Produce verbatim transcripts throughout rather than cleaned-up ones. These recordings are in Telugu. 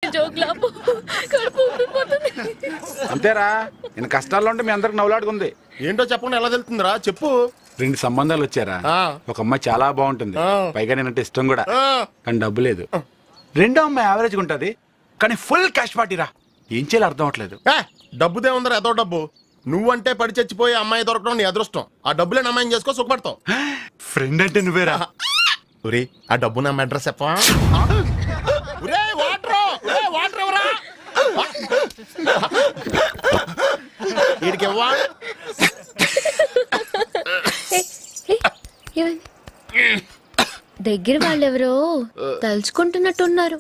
అంతేరా నేను కష్టాల్లో ఉంటే మీ అందరికి నవ్వులాడుకుంది. ఏంటో చెప్పండి, ఎలా తెలుతుందిరా చెప్పు. రెండు సంబంధాలు వచ్చారా, ఒక అమ్మాయి చాలా బాగుంటుంది, పైగా నేనంటే ఇష్టం కూడా, కానీ డబ్బు లేదు. రెండో అమ్మాయి యావరేజ్గా ఉంటుంది, కానీ ఫుల్ క్యాష్ పార్టీరా. ఏం చేయాలి అర్థం అవట్లేదు. డబ్బుదే ఉందరా, ఏదో డబ్బు. నువ్వంటే పడి చచ్చిపోయి అమ్మాయి దొరకడం నీ అదృష్టం. ఆ డబ్బులే అమ్మాయిని చేసుకో, సుఖపడతావు. ఫ్రెండ్ అంటే నువ్వేరా. ఒరే ఆ డబ్బు నా అడ్రస్ చెప్పవా? వీడికి ఇవ్వా? దగ్గర వాళ్ళెవరో తలుచుకుంటున్నట్టున్నారు.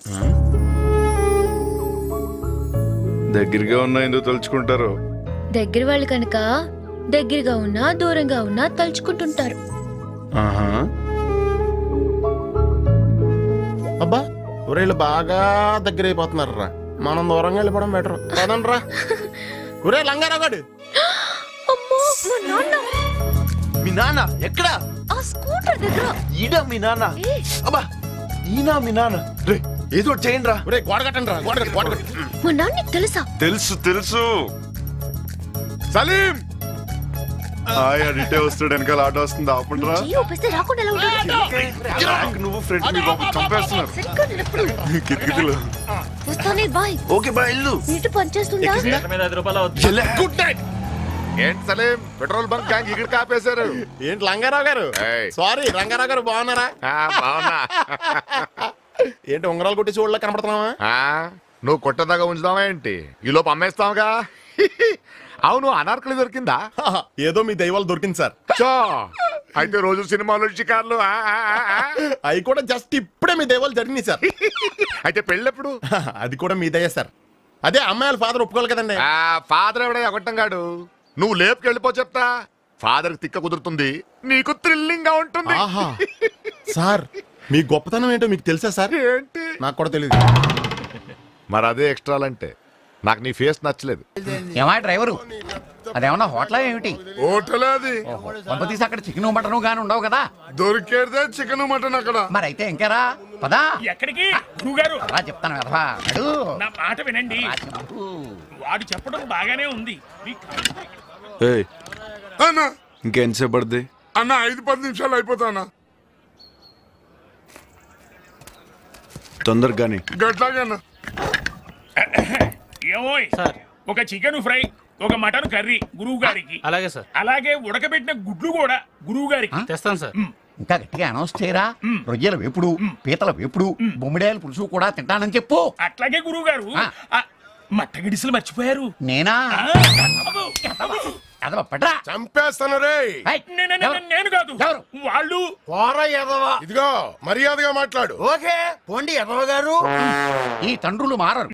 దగ్గరగా ఉన్నా ఎందుకు తలుచుకుంటారు? దగ్గర వాళ్ళు కనుక దగ్గరగా ఉన్నా దూరంగా ఉన్నా తలుచుకుంటుంటారు. అబ్బా ఊరేళ్ళు బాగా దగ్గర అయిపోతున్నారు రా. మనం దూరంగా వెళ్ళిపోవడం బెటర్ కదండి రా. ఊరే లంగారాగాడు. మీ నాన్న ఎక్కడా? ఆ స్కూటర్ దగ్గర. ఈడా మీ నాన్న? అబ్బా ఈనా మీ నాన్న? రే ఏదో చేయండి రా. రే గోడ కట్టండి రా, గోడ కట్టు, గోడ కట్టు. మా నాన్న తెలుసా? తెలుసు తెలుసు. సలీం హాయ్, అడిటే వస్తాడు, వెనకాల ఆటో వస్తుంది, ఆపండిరా. నువ్వు ఫ్రెండ్ మీ బాబు చంపేస్తున్నారు. ఓకే బాయ్, ఇల్లు నీటి పనిచేస్తుందా? Good night. ఏంటి సలీం, పెట్రోల్ బంక్ గ్యాంగ్ ఇక్కడ కాపేశారు. ఏంటి లంగారావు గారు? సారీ రంగారావు గారు, బాగున్నారా? బాగున్నా. ఏంటి ఉంగరాలు కొట్టి చూడలే కనపడుతున్నావా? నువ్వు కొట్టదాకా ఉంచుదావా ఏంటి? ఈ లోపు అమ్మేస్తావుగా. అవును, అనార్కలి దొరికిందా? ఏదో మీ దైవాలు దొరికింది సార్. అయితే రోజు సినిమాలు షికార్లు అవి కూడా జస్ట్ ఇప్పుడే మీ దైవాలు జరిగినాయి సార్. అయితే పెళ్ళెప్పుడు? అది కూడా మీ దయ సార్. అదే అమ్మాయిల ఫాదర్ ఒప్పుకోవాలి కదండి. ఫాదర్ ఎవడే ఒకటంగాడు. నువ్వు లేపుకి వెళ్ళిపో చెప్తా. ఫాదర్ తిక్క కుదురుతుంది, నీకు థ్రిల్లింగ్ గా ఉంటుంది. సార్ మీ గొప్పతనం ఏంటో మీకు తెలుసా సార్? ఏంటి? నాకు కూడా తెలియదు. మరి అదే ఎక్స్ట్రాలంటే. నాకు నీ ఫేస్ నచ్చలేదు. ఏమా డ్రైవరు, అదేమన్నా హోటల్ ఏమిటి? హోటల్ అది తీసి అక్కడ చికెన్ మటన్ గాని ఉండవు కదా? దొరికేదే చికెన్ మటన్ అక్కడ. మరి అయితే ఇంకేరా పదా. ఎక్కడికి అలా చెప్తాను కదా, నా మాట వినండి. వాడు చెప్పడం బాగానే ఉంది. ఇంకెంతసేపు పడుతుంది అన్న? ఐదు పది నిమిషాలు అయిపోతా అన్న. తొందరగానే గట్లాగన్నా. ఏమోయ్ సార్, ఒక చికెన్ ఫ్రై, ఒక మటన్ కర్రీ గురువు గారికి. అలాగే సార్. అలాగే ఉడకబెట్టిన గుడ్లు కూడా గురువు గారికి తెస్తాను సార్. ఇంకా గట్టిగా అనౌన్స్ చేయరా. రొయ్యల వేపుడు, పీతల వేపుడు, బొమ్మిడాయల పులుసు కూడా తింటానని చెప్పు. అట్లాగే గురువు గారు. మట్టగిడిసలు మర్చిపోయారు. నేనా? చంపేస్తాను రే. నేను కాదు, వాళ్ళు. ఇదిగో మర్యాదగా మాట్లాడు. ఓకే పోండి ఎదవ గారు. ఈ తండ్రులు మారరు.